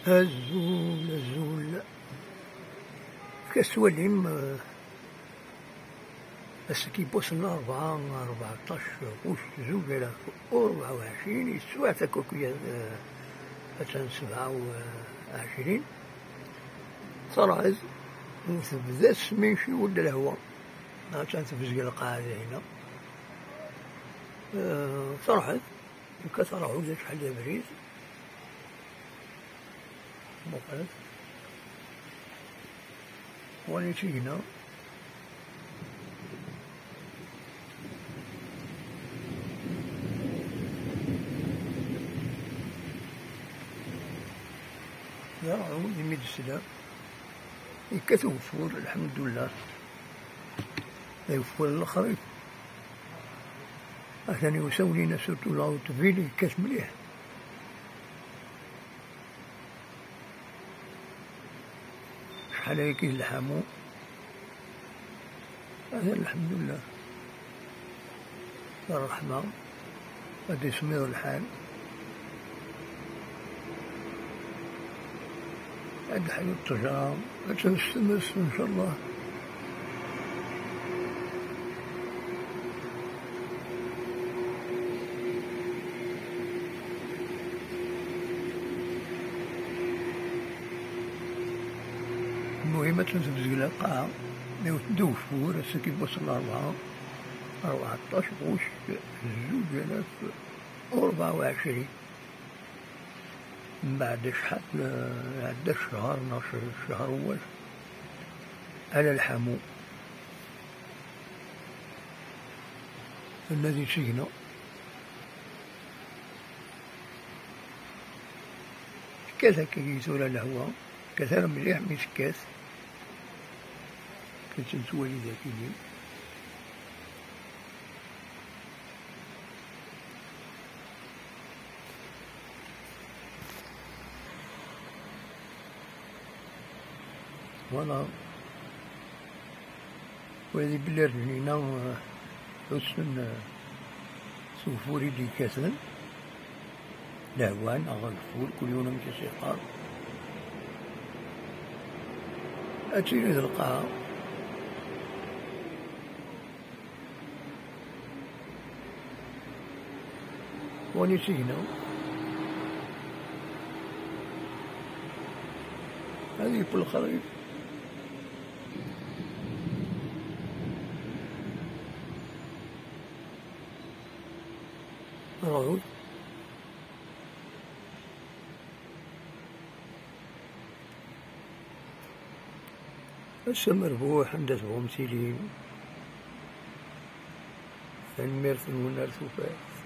الزول كسواليم السكي بوصلنا 14 وش زوج على 24 يسوى تكوكية 27 صراحة تبدا سميشي ولا الهوا كانت تفزق القاعدة هنا صراحة كثر عودة شحال ديال بريد مقعد واني هنا يا عود يمد السلام يكثر وفور الحمد لله يوفور الآخرين عشان يسوي لنا سورتو لاوت فيلي كاس مليح شحال هيك يلحمو هذا الحمد لله الرحمة قد يسمير الحال عند حي التجار تنستمس إن شاء الله المهم تنتبزق القاعة دو شهور السكي بوصل 14 غوش 2024 من بعد شحال عدى الشهر 12 شهر أول على الحمو الذي سجن كذا كيسول الهواء كثر مليح مسكاس كنتسولي ذاكيين فوالا وهذه بلي رجلينا حسن سوفوري دي كاسن لهوان أغلفور كل يوم متسيقار أتيني ذا القاعة ونسينا هذه كل خريف رعود هسه مربوح عندهم سيلين فنميرث ونرث وفاس